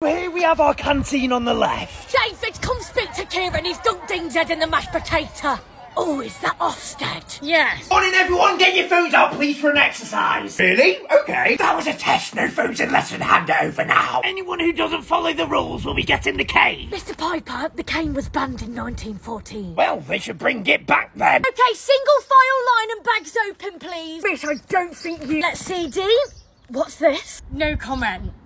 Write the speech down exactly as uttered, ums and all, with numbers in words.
Here we have our canteen on the left. David, come speak to Kieran. He's dunked Dean's head in the mashed potato. Oh, is that Ofsted? Yes. Morning, everyone. Get your phones out, please, for an exercise. Really? Okay. That was a test. No phones unless and hand it over now. Anyone who doesn't follow the rules will be getting the cane. Mister Piper, the cane was banned in nineteen fourteen. Well, they should bring it back then. Okay, single file line and bags open, please. Bitch, I don't think you... Let's see, Dean. What's this? No comment.